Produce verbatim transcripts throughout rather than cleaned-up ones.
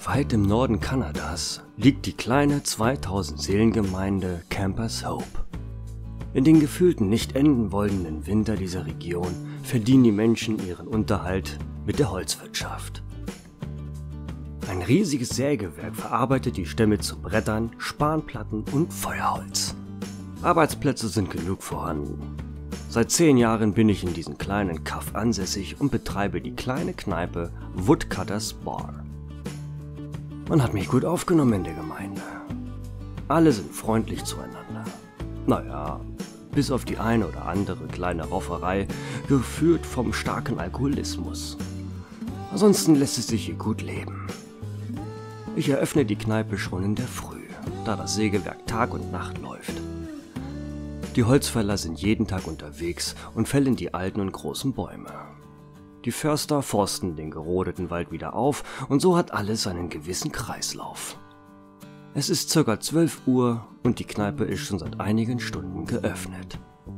Weit im Norden Kanadas liegt die kleine zweitausend-Seelen-Gemeinde Campers Hope. In den gefühlten nicht enden wollenden Winter dieser Region verdienen die Menschen ihren Unterhalt mit der Holzwirtschaft. Ein riesiges Sägewerk verarbeitet die Stämme zu Brettern, Spanplatten und Feuerholz. Arbeitsplätze sind genug vorhanden. Seit zehn Jahren bin ich in diesem kleinen Kaff ansässig und betreibe die kleine Kneipe Woodcutters Bar. Man hat mich gut aufgenommen in der Gemeinde. Alle sind freundlich zueinander. Naja, bis auf die eine oder andere kleine Rauferei, geführt vom starken Alkoholismus. Ansonsten lässt es sich hier gut leben. Ich eröffne die Kneipe schon in der Früh, da das Sägewerk Tag und Nacht läuft. Die Holzfäller sind jeden Tag unterwegs und fällen die alten und großen Bäume. Die Förster forsten den gerodeten Wald wieder auf und so hat alles einen gewissen Kreislauf. Es ist ca. zwölf Uhr und die Kneipe ist schon seit einigen Stunden geöffnet.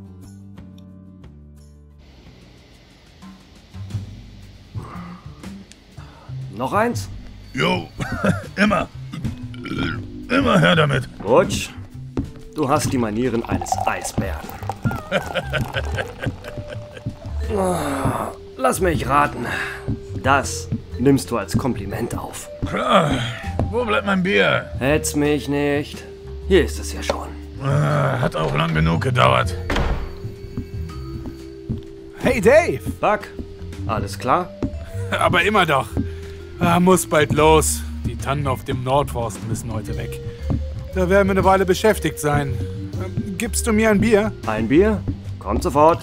Noch eins? Jo, immer. Immer her damit. Butch, du hast die Manieren eines Eisbären. Oh, lass mich raten. Das nimmst du als Kompliment auf. Klar. Wo bleibt mein Bier? Hetz mich nicht. Hier ist es ja schon. Ah, hat auch lang genug gedauert. Hey Dave! Buck, alles klar? Aber immer doch. Ah, muss bald los. Die Tannen auf dem Nordforst müssen heute weg. Da werden wir eine Weile beschäftigt sein. Ähm, gibst du mir ein Bier? Ein Bier? Kommt sofort.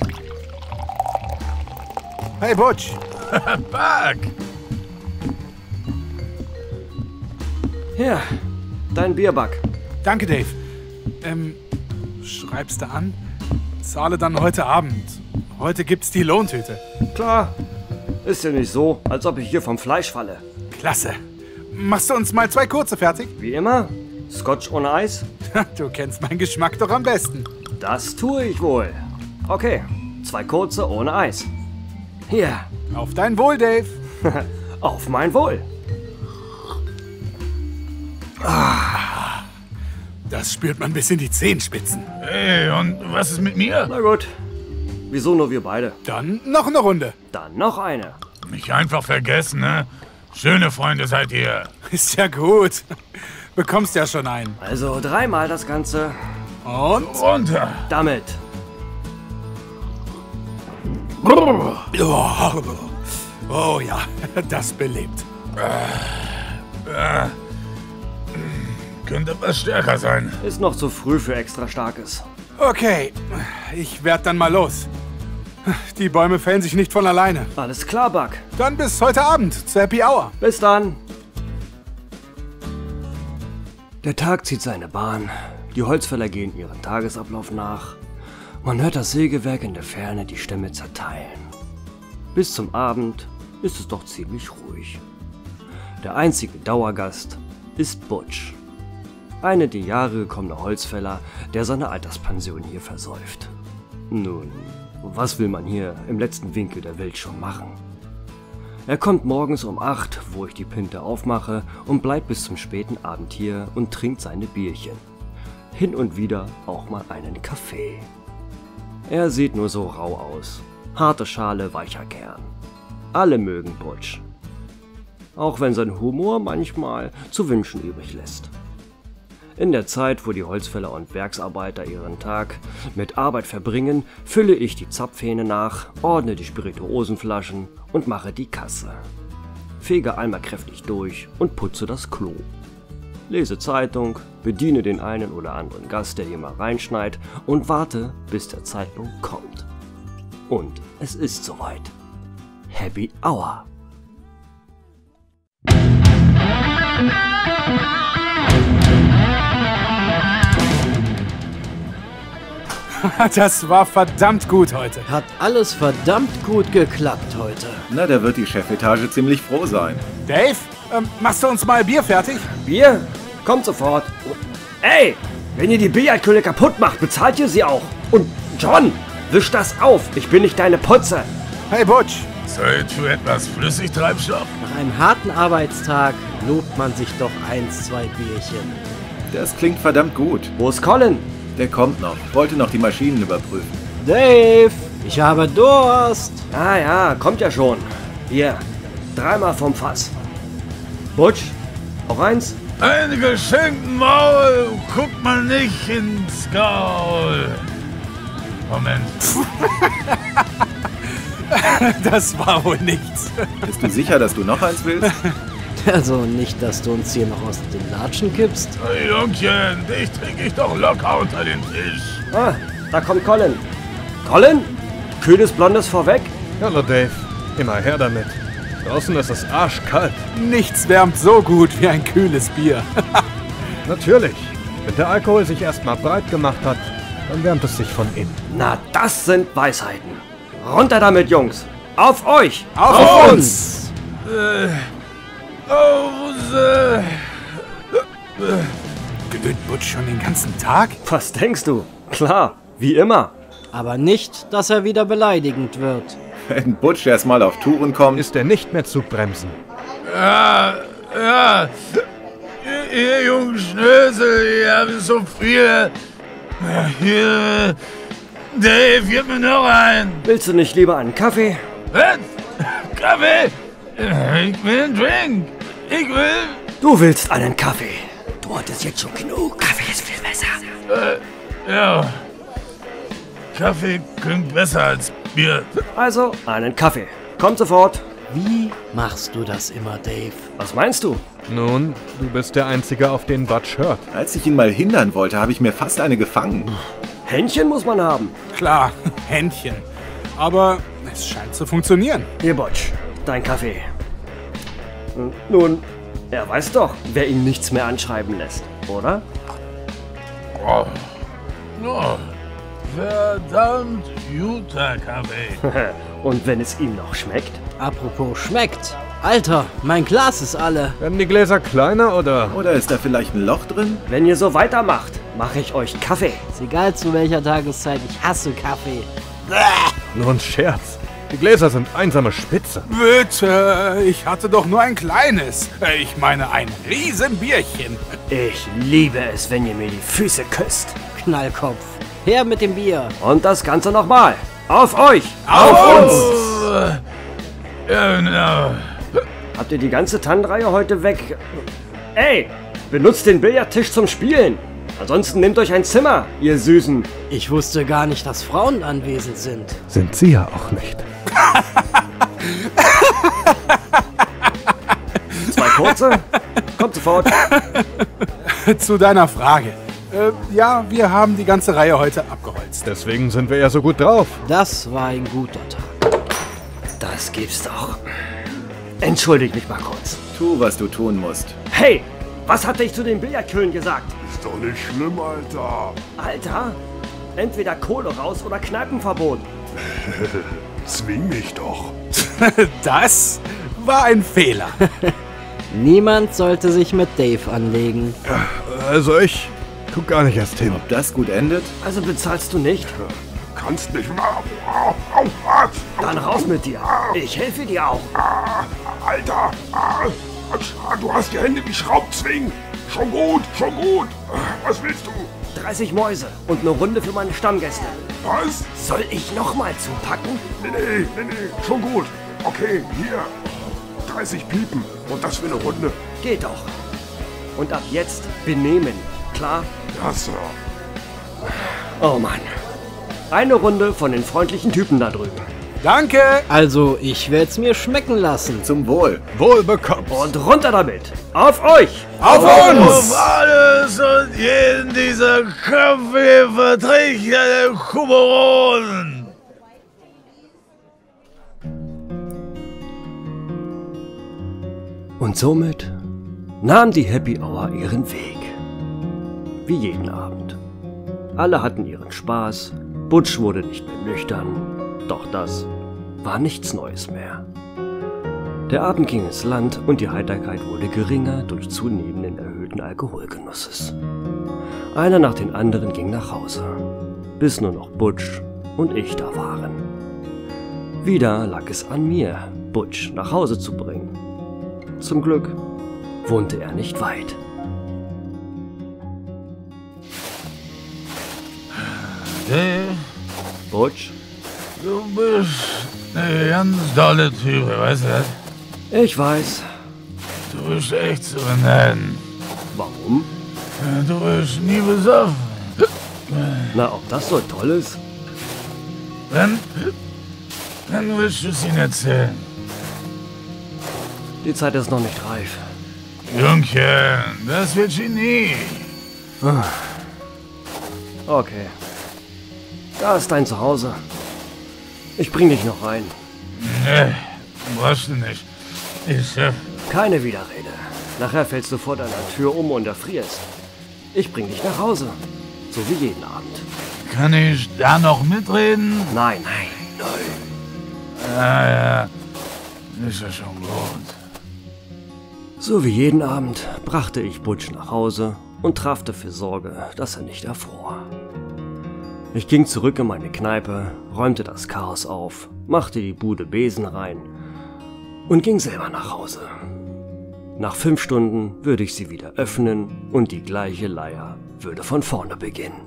Hey Butch! Buck! Hier, dein Bier, Buck. Danke, Dave. Ähm, schreibst du an? Zahle dann heute Abend. Heute gibt's die Lohntüte. Klar. Ist ja nicht so, als ob ich hier vom Fleisch falle. Klasse. Machst du uns mal zwei kurze fertig? Wie immer. Scotch ohne Eis? Du kennst meinen Geschmack doch am besten. Das tue ich wohl. Okay, zwei kurze ohne Eis. Hier. Auf dein Wohl, Dave. Auf mein Wohl. Ah, das spürt man bis in die Zehenspitzen. Hey, und was ist mit mir? Na gut. Wieso nur wir beide? Dann noch eine Runde. Dann noch eine. Mich einfach vergessen, ne? Schöne Freunde seid ihr. Ist ja gut. Bekommst ja schon einen. Also dreimal das Ganze. Und? Runter. Damit. Oh, oh ja, das belebt. Äh, könnte etwas stärker sein. Ist noch zu früh für extra Starkes. Okay, ich werd dann mal los. Die Bäume fällen sich nicht von alleine. Alles klar, Buck. Dann bis heute Abend zur Happy Hour. Bis dann. Der Tag zieht seine Bahn. Die Holzfäller gehen ihren Tagesablauf nach. Man hört das Sägewerk in der Ferne die Stämme zerteilen. Bis zum Abend ist es doch ziemlich ruhig. Der einzige Dauergast ist Butch. Eine die Jahre gekommene Holzfäller, der seine Alterspension hier versäuft. Nun, was will man hier im letzten Winkel der Welt schon machen? Er kommt morgens um acht, wo ich die Pinte aufmache, und bleibt bis zum späten Abend hier und trinkt seine Bierchen. Hin und wieder auch mal einen Kaffee. Er sieht nur so rau aus. Harte Schale, weicher Kern. Alle mögen Butch. Auch wenn sein Humor manchmal zu wünschen übrig lässt. In der Zeit, wo die Holzfäller und Werksarbeiter ihren Tag mit Arbeit verbringen, fülle ich die Zapfhähne nach, ordne die Spirituosenflaschen und mache die Kasse. Fege einmal kräftig durch und putze das Klo. Lese Zeitung, bediene den einen oder anderen Gast, der hier mal reinschneit, und warte, bis der Zeitpunkt kommt. Und es ist soweit. Happy Hour! Das war verdammt gut heute. Hat alles verdammt gut geklappt heute. Na, da wird die Chefetage ziemlich froh sein. Dave, ähm, machst du uns mal Bier fertig? Bier? Kommt sofort. Ey, wenn ihr die Billardkühle kaputt macht, bezahlt ihr sie auch. Und John, wisch das auf. Ich bin nicht deine Putze. Hey Butch, Zeit für etwas Flüssigtreibstoff? Nach einem harten Arbeitstag lobt man sich doch eins, zwei Bierchen. Das klingt verdammt gut. Wo ist Colin? Der kommt noch. Wollte noch die Maschinen überprüfen. Dave, ich habe Durst. Ah ja, kommt ja schon. Hier, dreimal vom Fass. Butch, auch eins? Einen geschenkten Maul guckt man nicht ins Gaul. Moment. Das war wohl nichts. Bist du sicher, dass du noch eins willst? Also nicht, dass du uns hier noch aus den Latschen kippst. Hey, Jungchen, dich trinke ich doch locker unter den Tisch. Ah, da kommt Colin. Colin? Kühles Blondes vorweg? Hallo Dave, immer her damit. Draußen ist es arschkalt. Nichts wärmt so gut wie ein kühles Bier. Natürlich. Wenn der Alkohol sich erstmal breit gemacht hat, dann wärmt es sich von innen. Na, das sind Weisheiten. Runter damit, Jungs. Auf euch! Auf, Auf uns! Äh, oh, äh, Gewöhnt Butch schon den ganzen Tag? Was denkst du? Klar, wie immer. Aber nicht, dass er wieder beleidigend wird. Wenn Butch erstmal auf Touren kommt, Ist er nicht mehr zu bremsen. ja, ja. Ihr, ihr jungen Schnösel, ihr habt so viel. Hier, Dave, gib mir noch einen. Willst du nicht lieber einen Kaffee? Was? Kaffee? Ich will einen Drink. Ich will... Du willst einen Kaffee. Du hattest jetzt schon genug. Kaffee ist viel besser. Äh, ja. Kaffee klingt besser als Bier. Also, einen Kaffee. Kommt sofort. Wie machst du das immer, Dave? Was meinst du? Nun, du bist der Einzige, auf den Butch hört. als ich ihn mal hindern wollte, habe ich mir fast eine gefangen. Händchen muss man haben. Klar, Händchen. Aber es scheint zu funktionieren. Hier, Butch, dein Kaffee. Nun, er weiß doch, wer ihn nichts mehr anschreiben lässt, oder? Oh. Oh. Verdammt guter Kaffee. Und wenn es ihm noch schmeckt? Apropos schmeckt. Alter, mein Glas ist alle. Werden die Gläser kleiner oder? Oder ist da vielleicht ein Loch drin? Wenn ihr so weitermacht, mache ich euch Kaffee. Ist egal zu welcher Tageszeit, ich hasse Kaffee. Nur ein Scherz. Die Gläser sind einsame Spitze. Bitte, ich hatte doch nur ein kleines. Ich meine ein Riesenbierchen. Ich liebe es, wenn ihr mir die Füße küsst. Knallkopf. Her mit dem Bier. Und das Ganze nochmal. Auf euch! Auf uns! Ja, genau. Habt ihr die ganze Tannenreihe heute weg? Ey, benutzt den Billardtisch zum Spielen. Ansonsten nehmt euch ein Zimmer, ihr Süßen. Ich wusste gar nicht, dass Frauen anwesend sind. Sind sie ja auch nicht. Zwei kurze? Kommt sofort. Zu deiner Frage. Äh, ja, wir haben die ganze Reihe heute abgeholzt. Deswegen sind wir ja so gut drauf. Das war ein guter Tag. Das gibt's doch. Entschuldigt mich mal kurz. Tu, was du tun musst. Hey, was hatte ich zu den Billardkühlen gesagt? Ist doch nicht schlimm, Alter. Alter, entweder Kohle raus oder Kneipenverbot. Zwing mich doch. Das war ein Fehler. Niemand sollte sich mit Dave anlegen. Also ich guck gar nicht erst hin. Ob das gut endet? Also bezahlst du nicht? Kannst nicht mal. Au, au, au, Dann raus mit dir. Ich helfe dir auch. ah, Alter. Ah, ah, du hast die Hände wie Schraubzwingen. Schon gut, schon gut. Was willst du? dreißig Mäuse und eine Runde für meine Stammgäste. Was? Soll ich nochmal zupacken? Nee, nee, nee, nee. Schon gut. Okay, hier. dreißig Piepen. Und das für eine Runde. Geht doch. Und ab jetzt benehmen. Klar? Ja, Sir. Oh Mann. Eine Runde von den freundlichen Typen da drüben. Danke. Also, ich werd's mir schmecken lassen. Zum Wohl. Wohl bekommst. Und runter damit. Auf euch! Auf uns! Auf alles und jeden dieser Kaffeeverträge Kuberonen! Und somit nahm die Happy Hour ihren Weg. Wie jeden Abend. Alle hatten ihren Spaß, Butch wurde nicht mehr nüchtern, doch das war nichts Neues mehr. Der Abend ging ins Land und die Heiterkeit wurde geringer durch zunehmenden erhöhten Alkoholgenusses. Einer nach den anderen ging nach Hause, bis nur noch Butch und ich da waren. Wieder lag es an mir, Butch nach Hause zu bringen. Zum Glück wohnte er nicht weit. Dave, Butch? du bist eine ganz tolle Type, weißt du das? Ich weiß. Du bist echt zu beneiden. Warum? Du bist nie besoffen. Na, ob das so toll ist? Dann, dann willst du es ihnen erzählen. Die Zeit ist noch nicht reif. Jungchen, das wird sie nie. Okay. Da ist dein Zuhause. Ich bring dich noch rein. Nee, brauchst du nicht. Ich, äh, Keine Widerrede. Nachher fällst du vor deiner Tür um und erfrierst. Ich bring dich nach Hause. So wie jeden Abend. kann ich da noch mitreden? Nein, nein, nein. Ja, ja. Ist ja schon gut. So wie jeden Abend brachte ich Butch nach Hause und traf dafür Sorge, dass er nicht erfror. Ich ging zurück in meine Kneipe, räumte das Chaos auf, machte die Bude Besen rein und ging selber nach Hause. Nach fünf Stunden würde ich sie wieder öffnen und die gleiche Leier würde von vorne beginnen.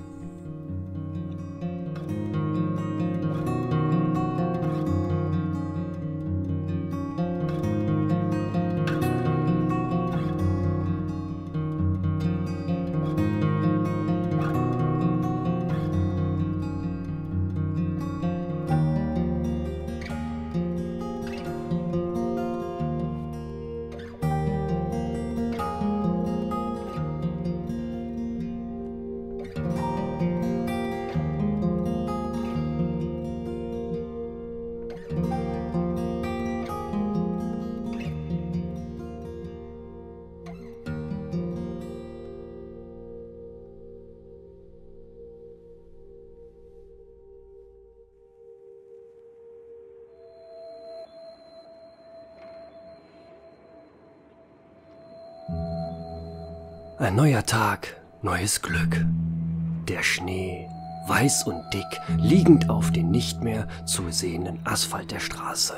Ein neuer Tag, neues Glück. Der Schnee, weiß und dick, liegend auf den nicht mehr zu sehenden Asphalt der Straße.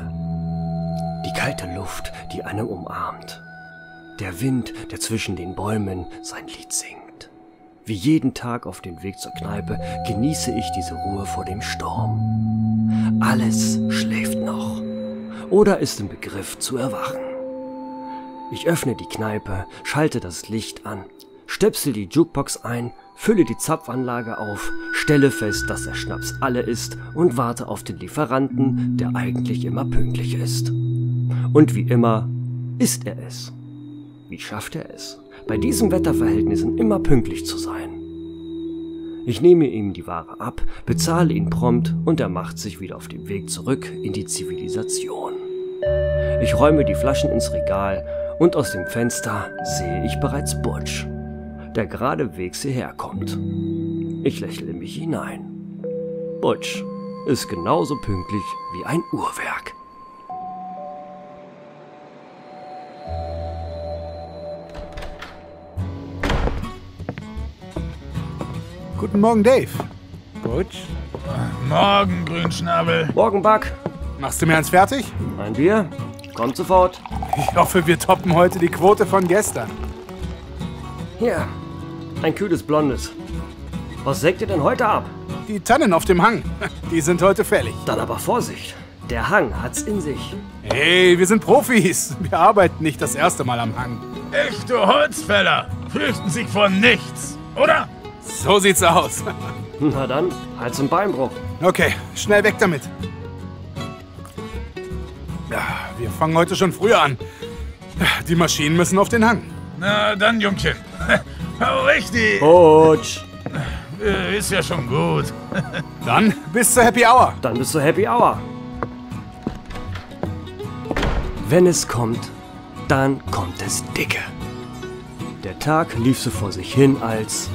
Die kalte Luft, die einen umarmt. Der Wind, der zwischen den Bäumen sein Lied singt. Wie jeden Tag auf dem Weg zur Kneipe genieße ich diese Ruhe vor dem Sturm. Alles schläft noch oder ist im Begriff zu erwachen. Ich öffne die Kneipe, schalte das Licht an, stöpsel die Jukebox ein, fülle die Zapfanlage auf, stelle fest, dass der Schnaps alle ist und warte auf den Lieferanten, der eigentlich immer pünktlich ist. Und wie immer ist er es. Wie schafft er es, bei diesen Wetterverhältnissen immer pünktlich zu sein? Ich nehme ihm die Ware ab, bezahle ihn prompt und er macht sich wieder auf den Weg zurück in die Zivilisation. Ich räume die Flaschen ins Regal und aus dem Fenster sehe ich bereits Butch, der geradewegs hierher kommt. Ich lächle in mich hinein. Butch ist genauso pünktlich wie ein Uhrwerk. Guten Morgen, Dave. Butch? Morgen, Grünschnabel. Morgen, Buck. Machst du mir eins fertig? Ein Bier? Kommt sofort. Ich hoffe, wir toppen heute die Quote von gestern. Hier, ein kühles Blondes. Was sägt ihr denn heute ab? Die Tannen auf dem Hang, die sind heute fällig. Dann aber Vorsicht, der Hang hat's in sich. Hey, wir sind Profis. Wir arbeiten nicht das erste Mal am Hang. Echte Holzfäller fürchten sich vor nichts, oder? So sieht's aus. Na dann, Hals- und Beinbruch. Okay, schnell weg damit. Ja, wir fangen heute schon früher an. Die Maschinen müssen auf den Hang. Na dann, Jungchen. Hau richtig. Butch. Äh, Ist ja schon gut. Dann bis zur Happy Hour. Dann bist du Happy Hour. Wenn es kommt, dann kommt es dicke. Der Tag lief so vor sich hin als...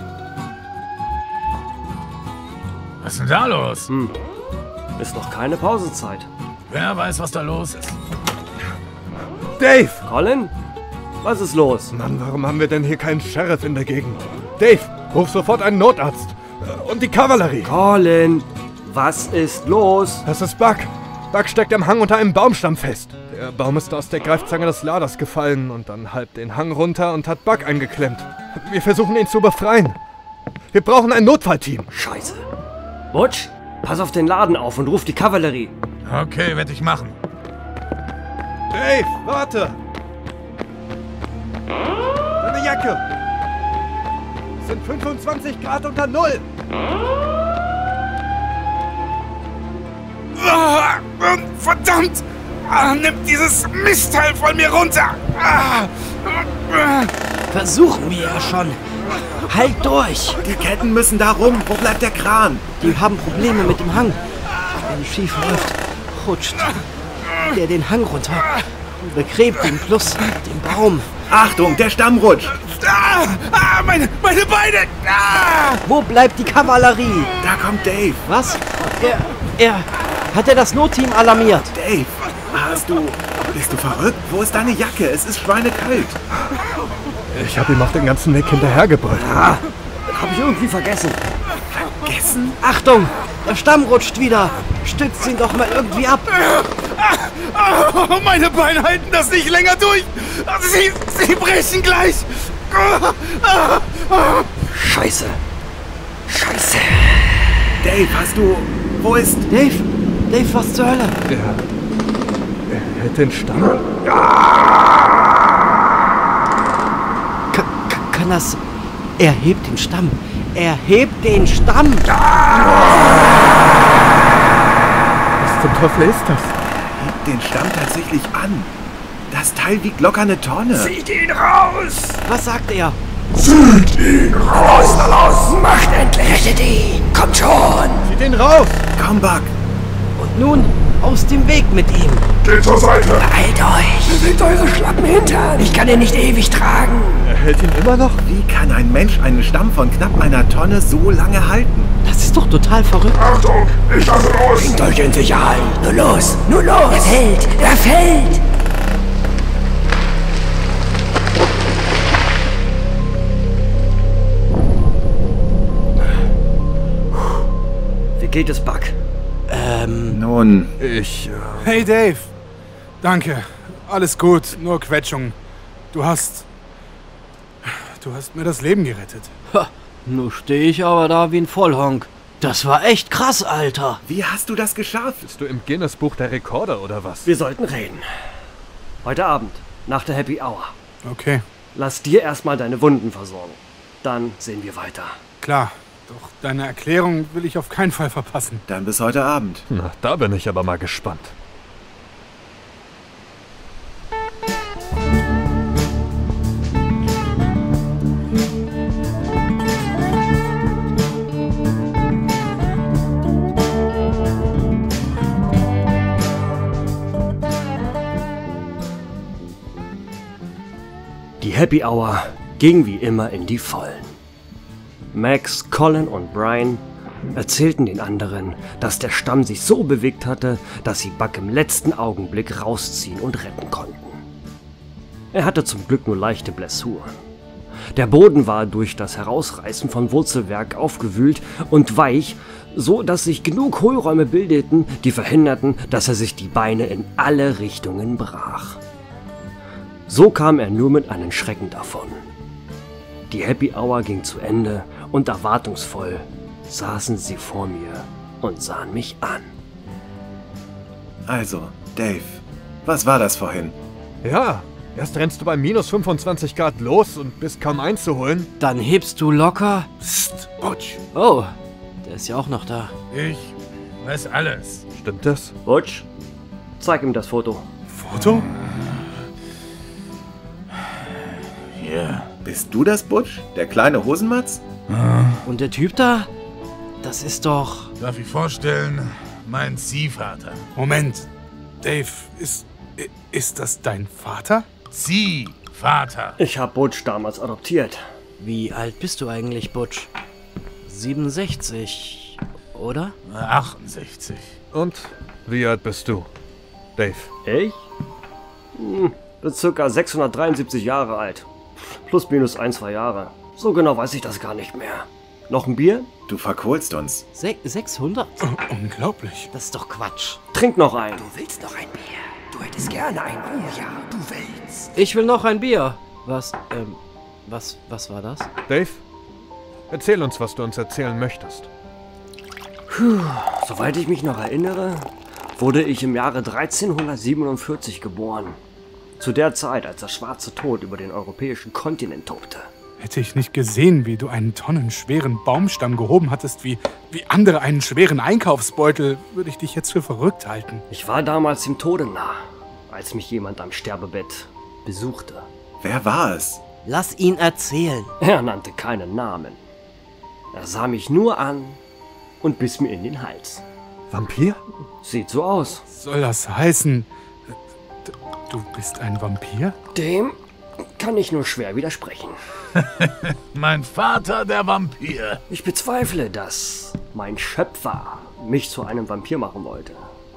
Was ist denn da los? Hm, ist noch keine Pausenzeit. Wer weiß, was da los ist? Dave! Colin? Was ist los? Mann, warum haben wir denn hier keinen Sheriff in der Gegend? Dave, ruf sofort einen Notarzt. Und die Kavallerie. Colin, was ist los? Das ist Buck. Buck steckt am Hang unter einem Baumstamm fest. Der Baum ist aus der Greifzange des Laders gefallen und dann halb den Hang runter und hat Buck eingeklemmt. Wir versuchen ihn zu befreien. Wir brauchen ein Notfallteam. Scheiße. Butch, pass auf den Laden auf und ruf die Kavallerie. Okay, werde ich machen. Dave, warte! Deine Jacke! Es sind fünfundzwanzig Grad unter Null! Ah, verdammt! Ah, nimm dieses Mistteil von mir runter! Ah, ah. Versuchen wir ja schon. Halt durch! Die Ketten müssen da rum. Wo bleibt der Kran? Die haben Probleme mit dem Hang. Wenn es schief läuft, rutscht der den Hang runter und begräbt ihn plus den Baum. Achtung, der Stamm rutscht. Ah, ah, meine, meine Beine! Ah. Wo bleibt die Kavallerie? Da kommt Dave. Was? Er, er, hat er das Notteam alarmiert? Dave, hast du... Bist du verrückt? Wo ist deine Jacke? Es ist schweinekalt. Ich habe ihm auf den ganzen Weg hinterhergebrüllt. Ah, hab ich irgendwie vergessen. Vergessen? Achtung! Der Stamm rutscht wieder! Stützt ihn doch mal irgendwie ab! Ah, meine Beine halten das nicht länger durch! Sie, sie brechen gleich! Ah, ah, ah. Scheiße. Scheiße. Dave, hast du... Wo ist... Dave! Dave, was zur Hölle? Er, er hält den Stamm. Ka ka kann das... Er hebt den Stamm! Er hebt den Stamm! Was zum Teufel ist das? Hebt den Stamm tatsächlich an. Das Teil wiegt locker eine Tonne. Zieht ihn raus! Was sagt er? Zieht ihn raus! Na los! Macht endlich. Rettet ihn. Kommt schon. Zieht ihn raus! Komm, Buck. Und nun aus dem Weg mit ihm! Geht zur Seite! Beeilt euch. Bewegt eure Schlappen Hintern. Ich kann ihn nicht ewig tragen. Er hält ihn immer noch? Wie kann ein Mensch einen Stamm von knapp einer Tonne so lange halten? Das ist doch total verrückt! Achtung, ich lasse los! Bringt euch in Sicherheit. Nur los. Nur los. Er fällt. Er fällt. Wie geht es, Buck? Ähm... Nun, Ich... Äh, Hey Dave. Danke. Alles gut, nur Quetschung. Du hast... Du hast mir das Leben gerettet. Ha, nun stehe ich aber da wie ein Vollhonk. Das war echt krass, Alter! wie hast du das geschafft? bist du im Guinness-Buch der Rekorde oder was? Wir sollten reden. Heute Abend, nach der Happy Hour. Okay, Lass dir erstmal deine Wunden versorgen. Dann sehen wir weiter. klar. Doch deine Erklärung will ich auf keinen Fall verpassen. Dann bis heute Abend. Na, da bin ich aber mal gespannt. Die Happy Hour ging wie immer in die Vollen. Max, Colin und Brian erzählten den anderen, dass der Stamm sich so bewegt hatte, dass sie Buck im letzten Augenblick rausziehen und retten konnten. Er hatte zum Glück nur leichte Blessuren. Der Boden war durch das Herausreißen von Wurzelwerk aufgewühlt und weich, so dass sich genug Hohlräume bildeten, die verhinderten, dass er sich die Beine in alle Richtungen brach. So kam er nur mit einem Schrecken davon. Die Happy Hour ging zu Ende und erwartungsvoll saßen sie vor mir und sahen mich an. Also, Dave, was war das vorhin? Ja, erst rennst du bei minus fünfundzwanzig Grad los und bist kaum einzuholen. Dann hebst du locker... Psst, Butch. Oh, der ist ja auch noch da. Ich weiß alles. Stimmt das? Butch, zeig ihm das Foto. Foto? Hier. Bist du das, Butch? Der kleine Hosenmatz? Und der Typ da? Das ist doch... Darf ich vorstellen, mein Ziehvater. Moment. Dave, ist... Ist das dein Vater? Ziehvater. Ich habe Butch damals adoptiert. Wie alt bist du eigentlich, Butch? siebenundsechzig, oder? achtundsechzig. Und wie alt bist du, Dave? Ich? Hm, bin circa sechshundertdreiundsiebzig Jahre alt. Plus minus ein, zwei Jahre. So genau weiß ich das gar nicht mehr. Noch ein Bier? Du verkohlst uns. Se sechshundert? Oh, unglaublich. Das ist doch Quatsch. Trink noch einen. Du willst noch ein Bier? Du hättest gerne ein Bier. Ja, du willst. Ich will noch ein Bier. Was, ähm, was, was war das? Dave, erzähl uns, was du uns erzählen möchtest. Puh, soweit ich mich noch erinnere, wurde ich im Jahre dreizehnhundertsiebenundvierzig geboren. Zu der Zeit, als der schwarze Tod über den europäischen Kontinent tobte. Hätte ich nicht gesehen, wie du einen tonnenschweren Baumstamm gehoben hattest, wie, wie andere einen schweren Einkaufsbeutel, würde ich dich jetzt für verrückt halten. Ich war damals dem Tode nah, als mich jemand am Sterbebett besuchte. Wer war es? Lass ihn erzählen. Er nannte keinen Namen. Er sah mich nur an und biss mir in den Hals. Vampir? Sieht so aus. Soll das heißen, d- du bist ein Vampir? Dem kann ich nur schwer widersprechen. Mein Vater, der Vampir. Ich bezweifle, dass mein Schöpfer mich zu einem Vampir machen wollte.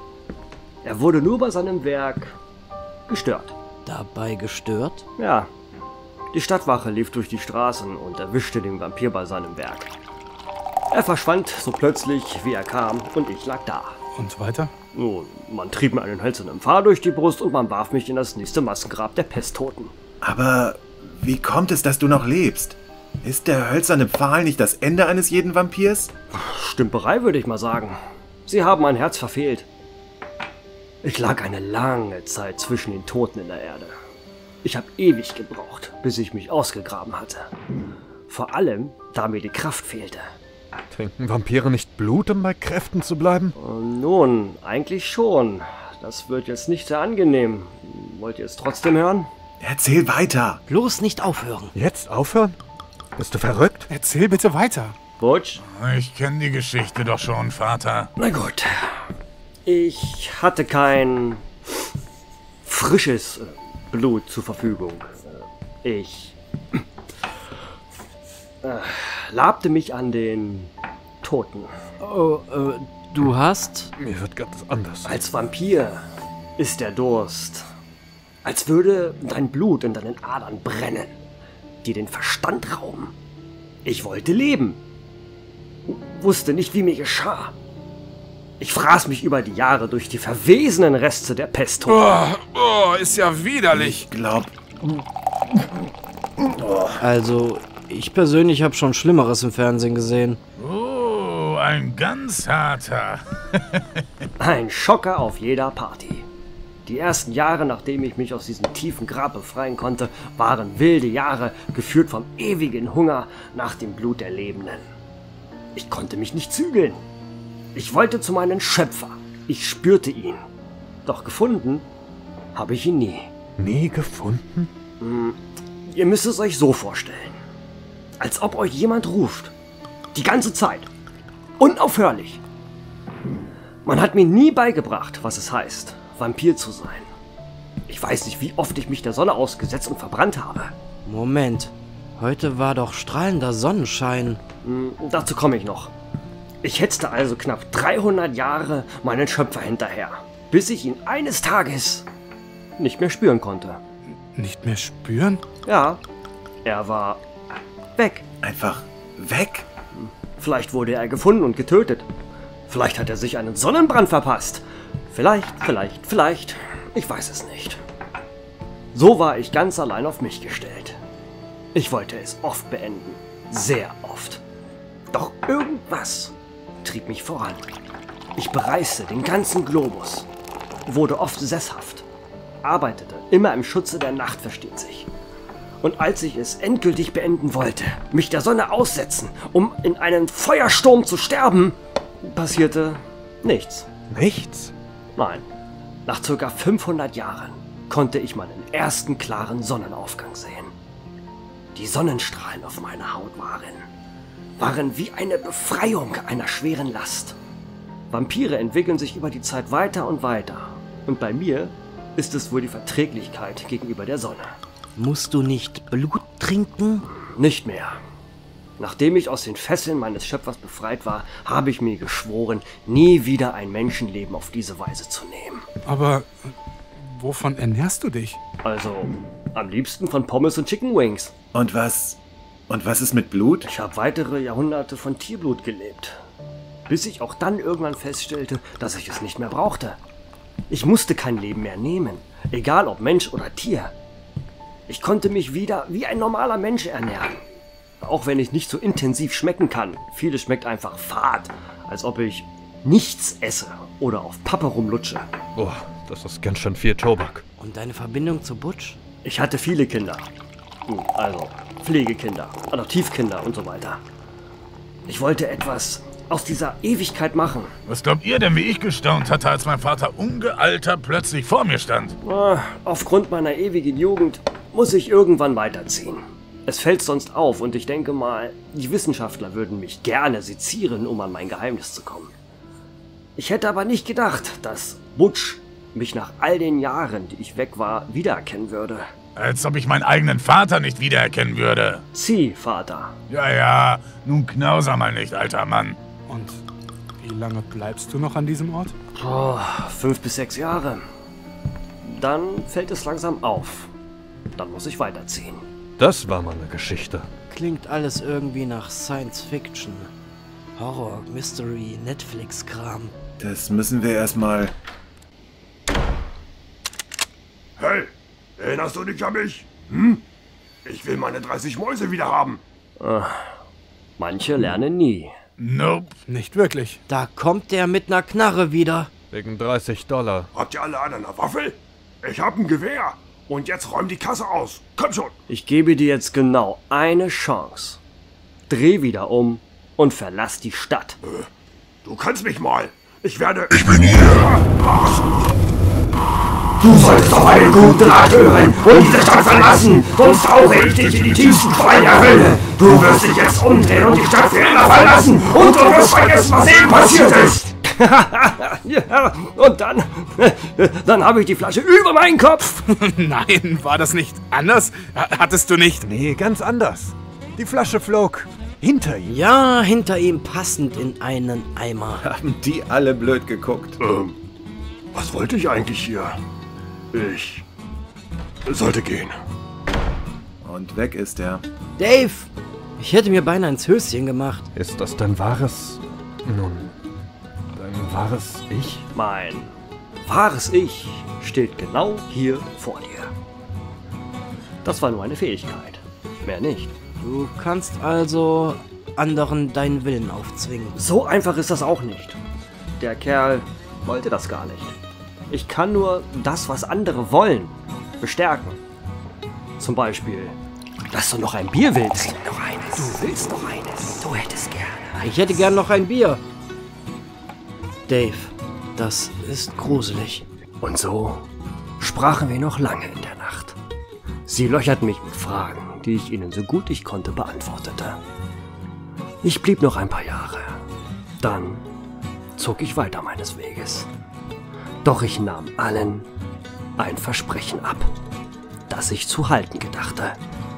Er wurde nur bei seinem Werk gestört. Dabei gestört? Ja, die Stadtwache lief durch die Straßen und erwischte den Vampir bei seinem Werk. Er verschwand so plötzlich, wie er kam, und ich lag da. Und weiter? Nun, man trieb mir einen hölzernen Pfahl durch die Brust und man warf mich in das nächste Massengrab der Pesttoten. Aber wie kommt es, dass du noch lebst? Ist der hölzerne Pfahl nicht das Ende eines jeden Vampirs? Stümperei, würde ich mal sagen. Sie haben mein Herz verfehlt. Ich lag eine lange Zeit zwischen den Toten in der Erde. Ich habe ewig gebraucht, bis ich mich ausgegraben hatte. Vor allem, da mir die Kraft fehlte. Trinken Vampire nicht Blut, um bei Kräften zu bleiben? Nun, eigentlich schon. Das wird jetzt nicht sehr angenehm. Wollt ihr es trotzdem hören? Erzähl weiter. Bloß nicht aufhören. Jetzt aufhören? Bist du verrückt? Erzähl bitte weiter. Butch? Ich kenne die Geschichte doch schon, Vater. Na gut. Ich hatte kein frisches äh, Blut zur Verfügung. Äh, Ich äh, labte mich an den Toten. Oh, äh, du hast... Mir wird ganz anders. Als Vampir ist der Durst, als würde dein Blut in deinen Adern brennen, dir den Verstand rauben. Ich wollte leben, wusste nicht, wie mir geschah. Ich fraß mich über die Jahre durch die verwesenen Reste der Pesttoten. Oh, oh, ist ja widerlich. Ich glaub, Also, ich persönlich habe schon Schlimmeres im Fernsehen gesehen. Oh, ein ganz harter. Ein Schocker auf jeder Party. Die ersten Jahre, nachdem ich mich aus diesem tiefen Grab befreien konnte, waren wilde Jahre, geführt vom ewigen Hunger nach dem Blut der Lebenden. Ich konnte mich nicht zügeln. Ich wollte zu meinem Schöpfer. Ich spürte ihn. Doch gefunden habe ich ihn nie. Nie gefunden? Ihr müsst es euch so vorstellen. Als ob euch jemand ruft. Die ganze Zeit. Unaufhörlich. Man hat mir nie beigebracht, was es heißt, Vampir zu sein. Ich weiß nicht, wie oft ich mich der Sonne ausgesetzt und verbrannt habe. Moment, heute war doch strahlender Sonnenschein. Hm, dazu komme ich noch. Ich hetzte also knapp dreihundert Jahre meinen Schöpfer hinterher, bis ich ihn eines Tages nicht mehr spüren konnte. Nicht mehr spüren? Ja, er war weg. einfach weg. Vielleicht wurde er gefunden und getötet. Vielleicht hat er sich einen Sonnenbrand verpasst. Vielleicht, vielleicht, vielleicht. Ich weiß es nicht. So war ich ganz allein auf mich gestellt. Ich wollte es oft beenden. Sehr oft. Doch irgendwas trieb mich voran. Ich bereiste den ganzen Globus. Wurde oft sesshaft. Arbeitete immer im Schutze der Nacht, versteht sich. Und als ich es endgültig beenden wollte, mich der Sonne aussetzen, um in einem Feuersturm zu sterben, passierte nichts. Nichts? Nein, nach ca. fünfhundert Jahren konnte ich meinen ersten klaren Sonnenaufgang sehen. Die Sonnenstrahlen auf meiner Haut waren, waren wie eine Befreiung einer schweren Last. Vampire entwickeln sich über die Zeit weiter und weiter. Und bei mir ist es wohl die Verträglichkeit gegenüber der Sonne. Musst du nicht Blut trinken? Nicht mehr. Nachdem ich aus den Fesseln meines Schöpfers befreit war, habe ich mir geschworen, nie wieder ein Menschenleben auf diese Weise zu nehmen. Aber äh, wovon ernährst du dich? Also, am liebsten von Pommes und Chicken Wings. Und was Und was ist mit Blut? Ich habe weitere Jahrhunderte von Tierblut gelebt. Bis ich auch dann irgendwann feststellte, dass ich es nicht mehr brauchte. Ich musste kein Leben mehr nehmen, egal ob Mensch oder Tier. Ich konnte mich wieder wie ein normaler Mensch ernähren. Auch wenn ich nicht so intensiv schmecken kann. Vieles schmeckt einfach fad, als ob ich nichts esse oder auf Pappe rumlutsche. Boah, das ist ganz schön viel Tobak. Und deine Verbindung zu Butch? Ich hatte viele Kinder. Also Pflegekinder, Adoptivkinder und so weiter. Ich wollte etwas aus dieser Ewigkeit machen. Was glaubt ihr denn, wie ich gestaunt hatte, als mein Vater ungealtert plötzlich vor mir stand? Aufgrund meiner ewigen Jugend muss ich irgendwann weiterziehen. Es fällt sonst auf und ich denke mal, die Wissenschaftler würden mich gerne sezieren, um an mein Geheimnis zu kommen. Ich hätte aber nicht gedacht, dass Butch mich nach all den Jahren, die ich weg war, wiedererkennen würde. Als ob ich meinen eigenen Vater nicht wiedererkennen würde. Sie, Vater. Ja, ja, nun knauser mal nicht, alter Mann. Und wie lange bleibst du noch an diesem Ort? Oh, fünf bis sechs Jahre. Dann fällt es langsam auf. Dann muss ich weiterziehen. Das war mal eine Geschichte. Klingt alles irgendwie nach Science Fiction. Horror, Mystery, Netflix-Kram. Das müssen wir erstmal. Hey, erinnerst du dich an mich? Hm? Ich will meine dreißig Mäuse wieder haben. Manche lernen nie. Nope. Nicht wirklich. Da kommt der mit ner Knarre wieder. Wegen dreißig Dollar. Habt ihr alle an einer Waffe? Ich hab ein Gewehr. Und jetzt räum die Kasse aus. Komm schon. Ich gebe dir jetzt genau eine Chance. Dreh wieder um und verlass die Stadt. Du kannst mich mal. Ich werde... Ich bin hier. Du solltest auf einen guten Rat hören und diese Stadt verlassen, sonst tauche ich dich in die tiefsten Quallen der Hölle. Du wirst dich jetzt umdrehen und die Stadt für immer verlassen und du wirst vergessen, was eben passiert ist. Ja, und dann, dann habe ich die Flasche über meinen Kopf. Nein, war das nicht anders? Hattest du nicht? Nee, ganz anders. Die Flasche flog hinter ihm. Ja, hinter ihm passend in einen Eimer. Haben die alle blöd geguckt? Ähm, was wollte ich eigentlich hier? Ich sollte gehen. Und weg ist er. Dave, ich hätte mir beinahe ins Höschen gemacht. Ist das dein wahres... Nun, dein wahres Ich? Mein wahres Ich steht genau hier vor dir. Das war nur eine Fähigkeit, mehr nicht. Du kannst also anderen deinen Willen aufzwingen. So einfach ist das auch nicht. Der Kerl wollte das gar nicht. Ich kann nur das, was andere wollen, bestärken. Zum Beispiel, dass du noch ein Bier willst. Noch eines. Du willst noch eines. Du hättest gerne. Ich hätte gern noch ein Bier. Dave, das ist gruselig. Und so sprachen wir noch lange in der Nacht. Sie löcherten mich mit Fragen, die ich ihnen so gut ich konnte beantwortete. Ich blieb noch ein paar Jahre. Dann zog ich weiter meines Weges. Doch ich nahm allen ein Versprechen ab, das ich zu halten gedachte.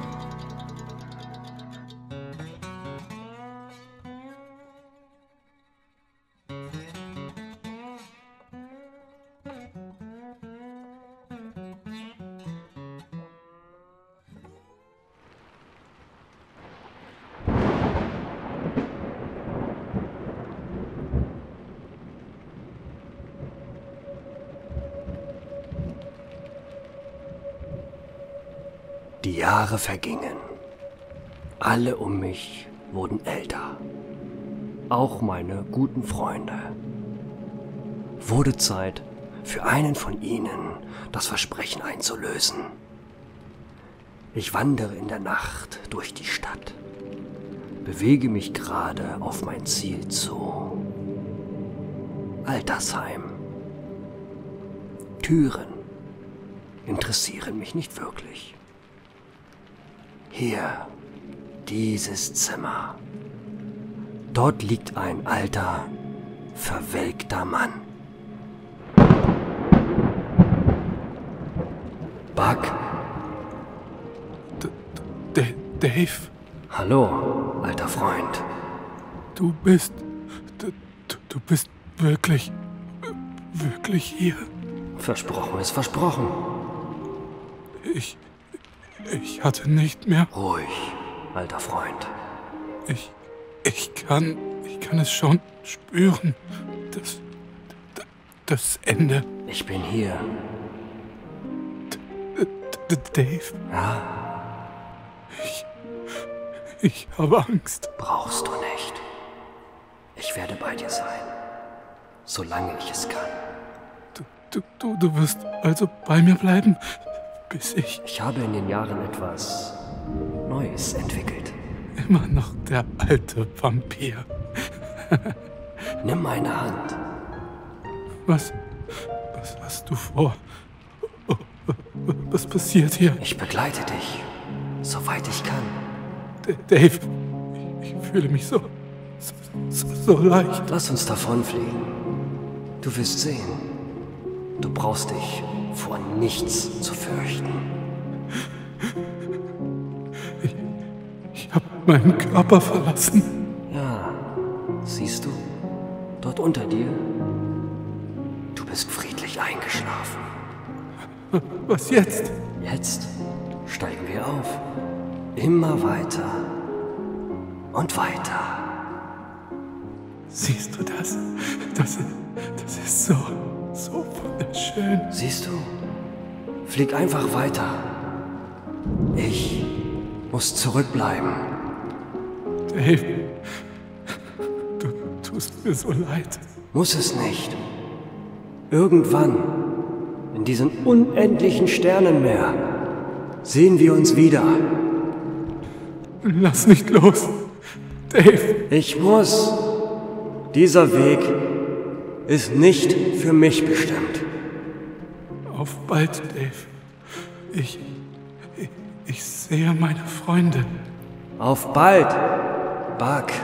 Die Jahre vergingen. Alle um mich wurden älter. Auch meine guten Freunde. Wurde Zeit, für einen von ihnen das Versprechen einzulösen. Ich wandere in der Nacht durch die Stadt. Bewege mich gerade auf mein Ziel zu. Altersheim. Türen interessieren mich nicht wirklich. Hier, dieses Zimmer. Dort liegt ein alter, verwelkter Mann. Buck? D D Dave? Hallo, alter Freund. Du bist... Du, du bist wirklich... wirklich hier? Versprochen ist versprochen. Ich... Ich hatte nicht mehr... Ruhig. alter Freund. Ich, ich kann, ich kann es schon spüren. Das, das, das Ende. Ich bin hier. D D Dave. Ja, Ich, ich habe Angst. brauchst du nicht. Ich werde bei dir sein. Solange ich es kann. Du, du, du, du wirst also bei mir bleiben, bis ich Ich habe in den Jahren etwas Neues entwickelt. immer noch der alte Vampir. Nimm meine Hand. Was, was hast du vor? Was passiert hier? Ich begleite dich, soweit ich kann. D Dave, ich, ich fühle mich so, so, so, so leicht. Lass uns davonfliegen. Du wirst sehen, du brauchst dich vor nichts zu fürchten. Ich, ich habe meinen Körper verlassen. Ja, siehst du, dort unter dir, du bist friedlich eingeschlafen. Was jetzt? Jetzt steigen wir auf. Immer weiter und weiter. Siehst du das? Das, das ist so, so wunderschön. Siehst du? Flieg einfach weiter. Ich muss zurückbleiben. Dave, du tust mir so leid. Muss es nicht. Irgendwann, in diesem unendlichen Sternenmeer, sehen wir uns wieder. Lass nicht los. Dave, Ich muss. Dieser Weg ist nicht für mich bestimmt. auf bald, Dave. Ich, ich, ich sehe meine Freunde. Auf bald, Buck.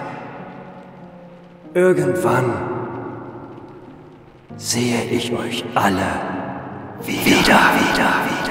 Irgendwann sehe ich euch alle wieder, wieder, wieder.